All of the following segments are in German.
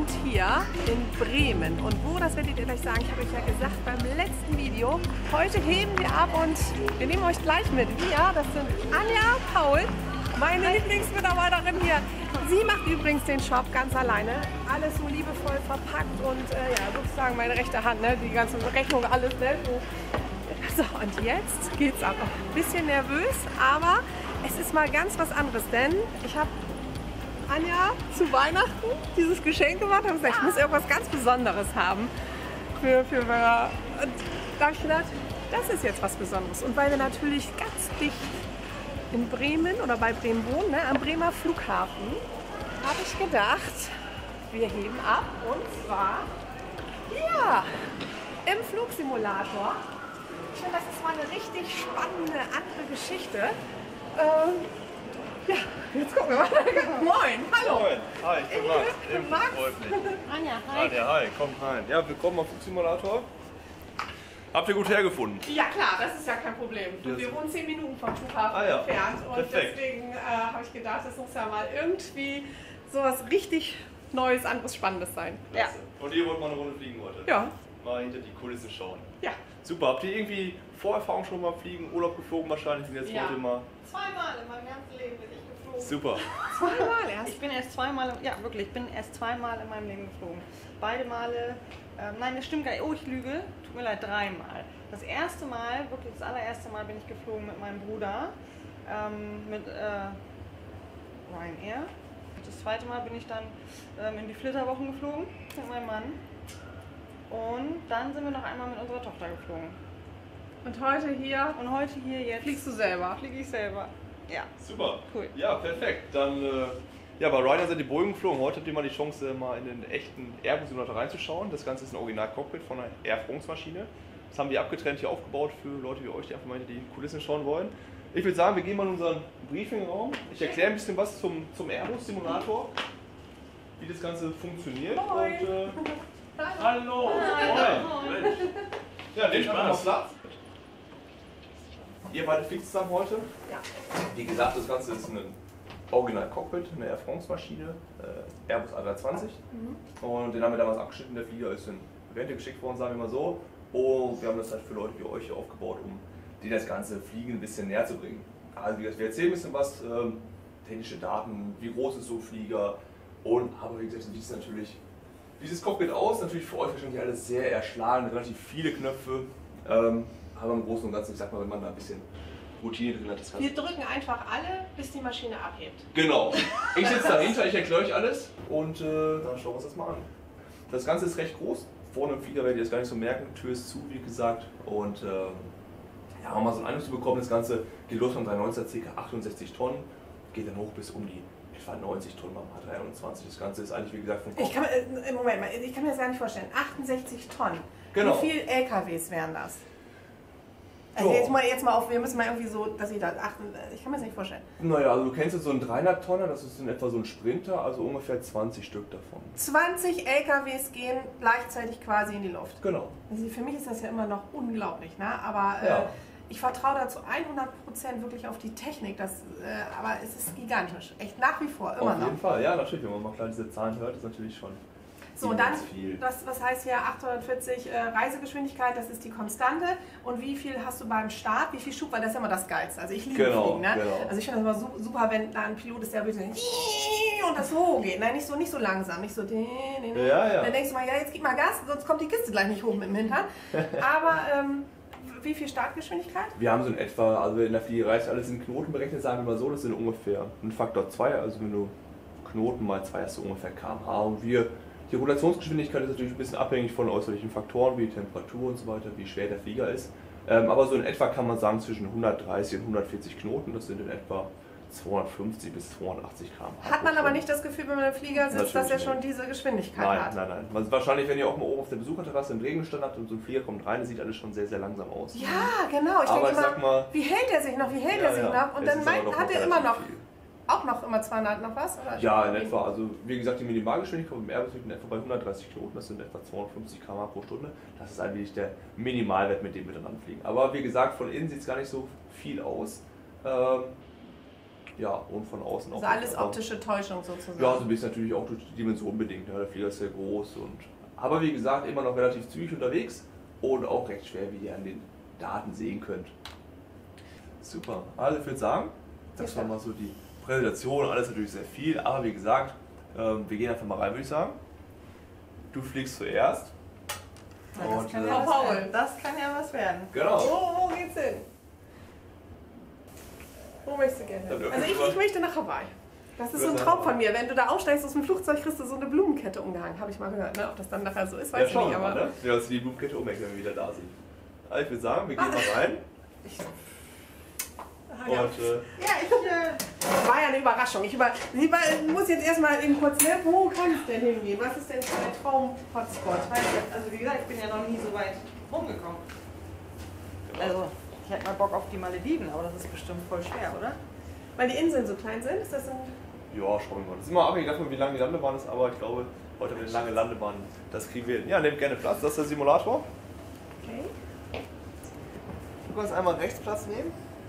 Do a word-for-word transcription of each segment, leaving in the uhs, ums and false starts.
sind hier in Bremen. Und wo, das werdet ihr gleich sagen. Ich habe euch ja gesagt beim letzten Video, heute heben wir ab und wir nehmen euch gleich mit. Wir, das sind Anja, Paul, meine Lieblingsmitarbeiterin hier. Sie macht übrigens den Shop ganz alleine. Alles so liebevoll verpackt und äh, ja, sozusagen meine rechte Hand, ne? Die ganze Rechnung, alles. Ne? So, und jetzt geht's ab. Ein bisschen nervös, aber es ist mal ganz was anderes, denn ich habe Anja zu Weihnachten dieses Geschenk gemacht und gesagt, ich muss irgendwas ganz Besonderes haben für, für Vera. Und da habe ich gedacht, das ist jetzt was Besonderes. Und weil wir natürlich ganz dicht in Bremen oder bei Bremen wohnen, ne, am Bremer Flughafen, habe ich gedacht, wir heben ab und zwar hier im Flugsimulator. Ich finde, das ist mal eine richtig spannende, andere Geschichte. Ähm, ja, jetzt gucken wir mal. Moin, hallo. Moin, hi, ich bin Max. Ich bin Max. Freut mich. Anja, hi. Anja, hi, kommt rein. Ja, willkommen am Flugsimulator. Habt ihr gut hergefunden? Ja klar, das ist ja kein Problem. Wir wohnen zehn Minuten vom Flughafen ah, ja. entfernt und Perfekt. deswegen äh, habe ich gedacht, das muss ja mal irgendwie sowas richtig Neues, anderes, Spannendes sein. Ja. Und ihr wollt mal eine Runde fliegen heute? Ja. Mal hinter die Kulissen schauen. Ja. Super, habt ihr irgendwie Vorerfahrung schon mal fliegen, Urlaub geflogen wahrscheinlich? Sind jetzt Ja. heute mal. Zweimal in meinem ganzen Leben bin ich geflogen. Super. Zweimal erst? Ich bin erst zweimal, ja wirklich, ich bin erst zweimal in meinem Leben geflogen. Beide Male, ähm, nein, das stimmt gar nicht, oh ich lüge, tut mir leid, dreimal. Das erste Mal, wirklich das allererste Mal bin ich geflogen mit meinem Bruder, ähm, mit äh, Ryanair. Das zweite Mal bin ich dann ähm, in die Flitterwochen geflogen mit meinem Mann. Und dann sind wir noch einmal mit unserer Tochter geflogen. Und heute hier Und heute hier jetzt fliegst du selber? fliege ich selber. Ja. Super. Cool. Ja, perfekt. Dann, äh, ja, bei Ryanair sind die Boeing geflogen. Heute habt ihr mal die Chance, mal in den echten Airbus-Simulator reinzuschauen. Das Ganze ist ein Original-Cockpit von einer Air France-Maschine. Das haben wir abgetrennt hier aufgebaut für Leute wie euch, die einfach mal hinter die Kulissen schauen wollen. Ich würde sagen, wir gehen mal in unseren Briefingraum. Ich erkläre ein bisschen was zum, zum Airbus-Simulator, wie das Ganze funktioniert. Moin. Und, äh, hallo! Moin! Mensch. Ja, nehmt einfach mal Platz. Ihr beide fliegt zusammen heute? Ja. Wie gesagt, das Ganze ist ein Original-Cockpit, eine Air France-Maschine, äh, Airbus A drei zwanzig. Mhm. Und den haben wir damals abgeschnitten. Der Flieger ist in Rente geschickt worden, sagen wir mal so. Und wir haben das halt für Leute wie euch hier aufgebaut, um denen das ganze Fliegen ein bisschen näher zu bringen. Also wie gesagt, wir erzählen ein bisschen was, ähm, technische Daten, wie groß ist so ein Flieger. Und aber wie gesagt, wie sieht natürlich dieses Cockpit aus? Natürlich für euch wahrscheinlich alles sehr erschlagen, relativ viele Knöpfe. Ähm, aber im Großen und Ganzen, ich sag mal, wenn man da ein bisschen Routine drin hat, das Ganze. Wir drücken einfach alle, bis die Maschine abhebt. Genau. Ich sitze dahinter, ich erkläre euch alles und äh, dann schauen wir uns das mal an. Das Ganze ist recht groß. Vorne im Flieger werdet ihr das gar nicht so merken. Tür ist zu, wie gesagt. Und äh, ja, um mal so einen Eindruck zu bekommen, das Ganze geht los von drei neunzehn, ca. achtundsechzig Tonnen, geht dann hoch bis um die etwa neunzig Tonnen beim A drei einundzwanzig. Das Ganze ist eigentlich, wie gesagt, vom Kopf. Ich kann, äh, Moment mal, ich kann mir das gar nicht vorstellen. achtundsechzig Tonnen. Genau. Wie viele L K Ws wären das? Also So. jetzt mal, jetzt mal auf, wir müssen mal irgendwie so, dass ich das achten, ich kann mir das nicht vorstellen. Naja, also du kennst jetzt so einen dreihundert Tonner, das ist in etwa so ein Sprinter, also ungefähr zwanzig Stück davon. zwanzig L K Ws gehen gleichzeitig quasi in die Luft. Genau. Also für mich ist das ja immer noch unglaublich, ne? Aber Ja. äh, ich vertraue da zu hundert Prozent wirklich auf die Technik. Das, äh, aber es ist gigantisch. Echt nach wie vor, immer Auf jeden noch. Fall, ja, natürlich, wenn man mal klar diese Zahlen hört, ist natürlich schon So, und dann, immens viel. was, was heißt hier achthundertvierzig äh, Reisegeschwindigkeit, das ist die Konstante. Und wie viel hast du beim Start, wie viel Schub, weil das ist immer das Geilste. Also ich liebe Genau, Fliegen, ne? genau. Also ich finde das immer su- super, wenn da ein Pilot ist, der wirklich so und das hoch geht. Nein, nicht so, nicht so langsam, nicht so. Ja, ja. Dann denkst du mal, ja, jetzt gib mal Gas, sonst kommt die Kiste gleich nicht hoch mit dem Hintern. Aber ähm, wie viel Startgeschwindigkeit? Wir haben so in etwa, also in der Fliegerei ist alles in Knoten berechnet, sagen wir mal so, das sind ungefähr ein Faktor zwei, also wenn du Knoten mal zwei hast du ungefähr Kilometer pro Stunde. Und wir, die Rotationsgeschwindigkeit ist natürlich ein bisschen abhängig von äußerlichen Faktoren, wie die Temperatur und so weiter, wie schwer der Flieger ist. Ähm, aber so in etwa kann man sagen zwischen hundertdreißig und hundertvierzig Knoten, das sind in etwa zweihundertfünfzig bis zweihundertachtzig Kilometer pro Stunde. Hat man aber nicht das Gefühl, wenn man im Flieger sitzt, dass er Natürlich schon nicht. diese Geschwindigkeit Nein, hat? nein, nein. Also wahrscheinlich, wenn ihr auch mal oben auf der Besucherterrasse im Regen gestanden habt und so ein Flieger kommt rein, das sieht alles schon sehr, sehr langsam aus. Ja, genau. Ich Aber denke ich sag immer, mal, wie hält er sich noch, wie hält Ja, er sich ja. noch? Und Es dann ist aber meint, doch hat noch er immer relativ noch, viel. auch noch immer zweihundert noch was? Oder? Ja, in etwa. Also wie gesagt, die Minimalgeschwindigkeit im Airbus liegt in etwa bei hundertdreißig Knoten, das sind etwa zweihundertfünfzig Kilometer pro Stunde. Das ist eigentlich der Minimalwert, mit dem wir dann anfliegen. Aber wie gesagt, von innen sieht es gar nicht so viel aus. Ähm, Ja, und von außen auch. Also alles nicht, aber- optische Täuschung sozusagen. Ja, so ein bisschen natürlich auch durch die Dimension bedingt. Ja, der Flieger ist sehr groß und aber wie gesagt immer noch relativ zügig unterwegs und auch recht schwer, wie ihr an den Daten sehen könnt. Super. Also ich würde sagen, das war mal so die Präsentation, alles natürlich sehr viel, aber wie gesagt, ähm, wir gehen einfach mal rein, würde ich sagen. Du fliegst zuerst. Na, das, Und, kann äh, ja was Paul. werden. Das kann ja was werden. Genau. Wo, wo geht's hin? Wo möchtest du gerne Dann hin? dürfen Also wir ich, mal- ich möchte nach Hawaii. Das ist so ein Wir Traum sagen- von mir. Wenn du da aussteigst aus dem Flugzeug, kriegst du so eine Blumenkette umgehangen. Habe ich mal gehört. Ne? Ob das dann nachher so ist, weiß Ja, ich schauen nicht. wir mal, Aber ne? Ja, dass die Blumenkette umhängen, wenn wir wieder da sind. Also ich würde sagen, wir gehen mal rein. Ah, ja. Und äh, Ja, ich. Äh, Das war ja eine Überraschung. Ich über, ich über- muss jetzt erstmal eben kurz, ne? Wo kann es denn hingehen? Was ist denn so der Traum-Hotspot? weiß nicht, also wie gesagt, ich bin ja noch nie so weit rumgekommen. Also, ich hätte mal Bock auf die Malediven, aber das ist bestimmt voll schwer, oder? Weil die Inseln so klein sind? Ist das ein ja, schauen wir mal. Das ist immer abhängig davon, wie lang die Landebahn ist, aber ich glaube, heute mit eine lange Landebahn, das kriegen wir hin. Ja, nehmt gerne Platz, das ist der Simulator. okay? Du kannst einmal rechts Platz nehmen.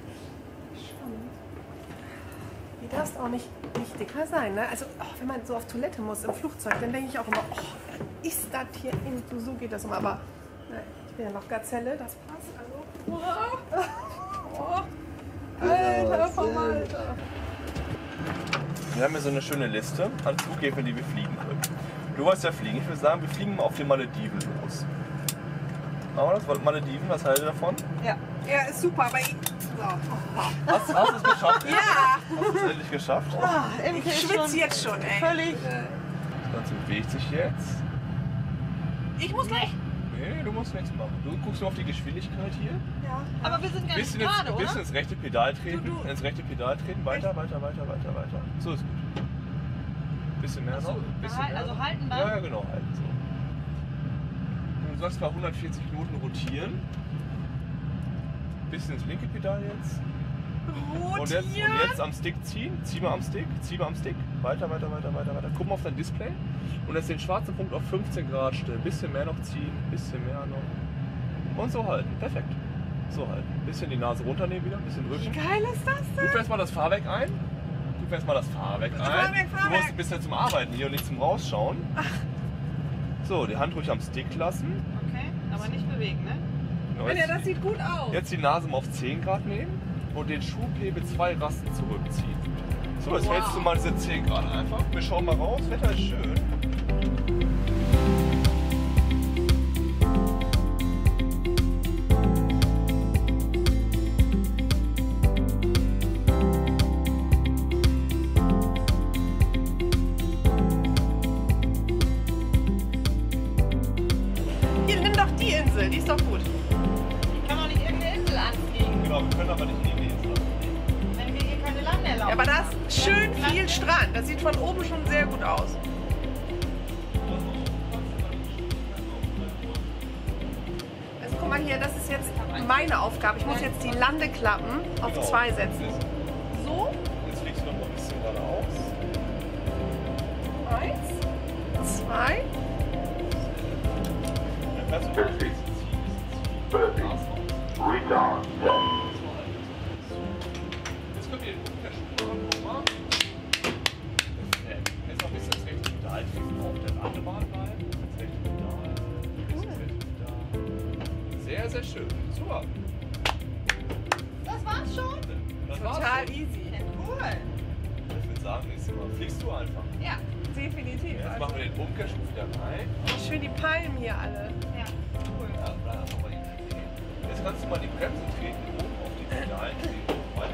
Die darfst auch nicht, nicht dicker sein, ne? Also, oh, wenn man so auf Toilette muss im Flugzeug, dann denke ich auch immer, oh, ist das hier in, so, so geht das immer. Aber ne, ich bin ja noch Gazelle, das passt. Also, oh, oh, Alter, Verwalter. Wir haben hier so eine schöne Liste an Flughäfen, die wir fliegen können. Du wolltest ja fliegen. Ich würde sagen, wir fliegen mal auf den Malediven los. Machen wir das? Malediven, was haltet ihr davon? Ja. Ja, ist super, aber ich. So. Hast, hast du es geschafft? Ja! Hast du es endlich geschafft? Ah, Imke Ich ist schwitze schon jetzt schon, ey. völlig. Das Ganze bewegt sich jetzt. Ich muss gleich. Nee, du musst nichts machen. Du guckst nur auf die Geschwindigkeit hier. Ja. Aber wir sind gar nicht Bisschen ins, gerade, bisschen oder? ins rechte Pedal treten. Du, du. Ins rechte Pedal treten. Weiter, weiter, weiter, weiter, weiter. So ist gut. Bisschen mehr noch. Bisschen Halt- mehr also noch. halten dann? Ja, ja, genau, halten so. Du sollst mal hundertvierzig Minuten rotieren. Bisschen ins linke Pedal jetzt. Und jetzt, und jetzt am Stick ziehen. Zieh mal am Stick. Zieh mal am Stick. Weiter, weiter, weiter, weiter, weiter. Guck mal auf dein Display. Und jetzt den schwarzen Punkt auf fünfzehn Grad stellen. Bisschen mehr noch ziehen. Bisschen mehr noch. Und so halten. Perfekt. So halten. Bisschen die Nase runternehmen wieder. Bisschen Wie drücken. geil ist das Du denn? fährst mal das Fahrwerk ein. Du fährst mal das Fahrwerk ein. Fahrwerk, Du Fahrwerk. musst bisher zum Arbeiten hier und nicht zum Rausschauen. So, die Hand ruhig am Stick lassen. Okay, aber nicht bewegen, ne? Genau, Ja, jetzt, das sieht gut aus. jetzt die Nase mal auf zehn Grad nehmen und den Schubhebel zwei Rasten zurückziehen. So, jetzt Wow. hältst du mal diese zehn Grad einfach. Wir schauen mal raus. Wetter ist schön. Hier, nimm doch die Insel, die ist doch gut. Ich kann doch nicht irgendeine Insel anfliegen, Genau, wir können aber nicht in die Insel. wenn wir hier keine Lande erlauben. Ja, aber da ist schön viel Strand. Das sieht von oben schon sehr gut aus. Also guck mal hier, das ist jetzt meine Aufgabe. Ich muss jetzt die Landeklappen auf Genau. zwei setzen. So, Jetzt fliegst du noch mal ein bisschen geradeaus. eins, zwei. Dann kannst du noch ein bisschen ziehen. Thirty. Retard ten. Jetzt könnt ihr den Umkehrschub machen. Guck mal. Perfekt. Jetzt noch ein bisschen ins rechte Pedal treten. Auf der Landebahn bleiben. Ins rechte Pedal. Ins rechte Pedal. Sehr, sehr schön. Super. Das war's schon? Das war's Total schon. easy. Ja, cool. Ich würde sagen, nächstes Mal fliegst du einfach. Ja, Definitiv. Jetzt machen wir den Umkehrschub wieder rein. Oh, schön die Palmen hier alle. ja, cool. Ja, bleib einfach mal hier stehen. Jetzt kannst du mal die Bremse treten, oben auf die Pedalen treten. Beide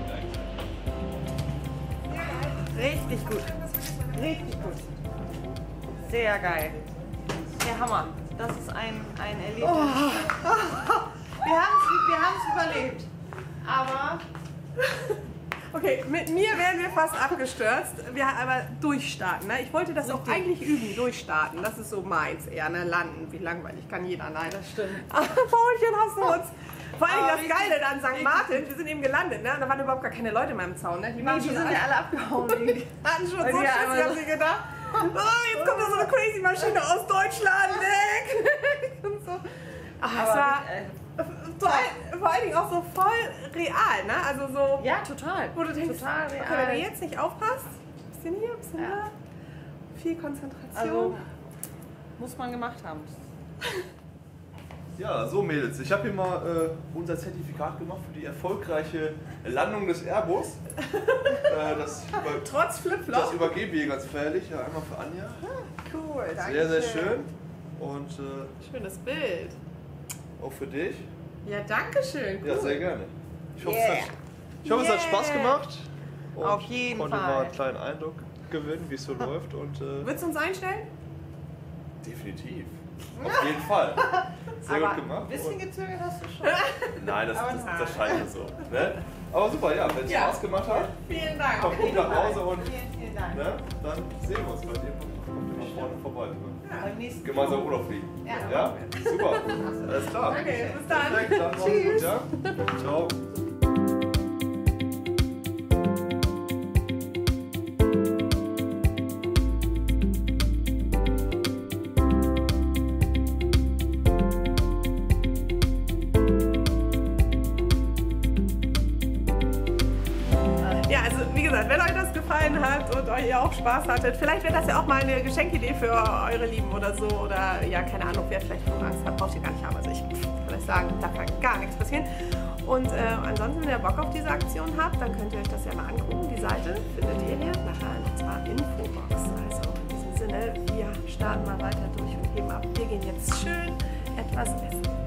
gleichzeitig. Richtig gut. Richtig gut. Sehr geil. Der Hammer. Das ist ein, ein Erlebnis. Wir haben es wir haben's überlebt. Aber Okay, mit mir wären wir fast abgestürzt. Wir aber durchstarten. Ne? Ich wollte das auch eigentlich üben, durchstarten. Das ist so meins eher, ne? Landen. Wie langweilig kann jeder leider. das stimmt. Paulchen, hast du uns. Vor allem Aber das richtig- Geile an Sankt richtig Martin, wir sind eben gelandet, ne? Und da waren überhaupt gar keine Leute mehr im Zaun, ne? Die, Nee, waren die schon sind ja alle abgehauen. die hatten schon Weil so die ja Schiss, einmal die haben so- sich gedacht, oh, jetzt kommt da so eine crazy Maschine aus Deutschland, weg! Und so. Ach, es Aber war äh, Vor, all, vor allen Dingen auch so voll real, ne? Also so, Ja, total. wo du denkst, total real. okay, wenn du jetzt nicht aufpasst, bisschen hier, bisschen Ja. da, viel Konzentration. Also, muss man gemacht haben. Ja, so Mädels, ich habe hier mal äh, unser Zertifikat gemacht für die erfolgreiche Landung des Airbus. äh, das, über, Trotz das Flipflop. übergebe ich ganz feierlich. Ja, einmal für Anja. Cool, danke. Sehr, sehr schön. Und äh, Schönes Bild. auch für dich. Ja, danke schön. Cool. Ja, sehr gerne. Ich hoffe, Yeah. es, hat, ich hoffe es hat Spaß Yeah. gemacht. Und Auf jeden konnte Fall. mal einen kleinen Eindruck gewinnen, wie es so läuft. Und äh, Willst du uns einstellen? definitiv. Auf jeden Fall. Sehr Aber gut gemacht. ein bisschen Und- gezögert hast du schon. Nein, das, Aber das, nein. das scheint so. Ne? Aber super, ja, wenn es Ja. Spaß gemacht hat, Vielen Dank. kommt gut nach Hause und Vielen, vielen Dank. ne, dann sehen wir uns bei dir. Kommt immer vorne vorbei. Ne? Beim nächsten Gemeinsam Flug. Urlaub fliegen. Ja. Ja? Super. Alles klar. Okay, bis dann. Perfekt, dann mach's gut, ja? Ciao. Ja, also wie gesagt, wenn euch das gefallen hat und euch ihr auch Spaß hattet, vielleicht wäre das ja auch mal eine Geschenkidee für eure Lieben oder so. Oder ja, keine Ahnung, wer vielleicht noch Angst hat, braucht ihr gar nicht haben. Also ich kann euch sagen, da kann gar nichts passieren. Und äh, ansonsten, wenn ihr Bock auf diese Aktion habt, dann könnt ihr euch das ja mal angucken. Die Seite findet ihr hier nachher in unserer Infobox. Also in diesem Sinne, wir starten mal weiter durch und heben ab. Wir gehen jetzt schön etwas essen.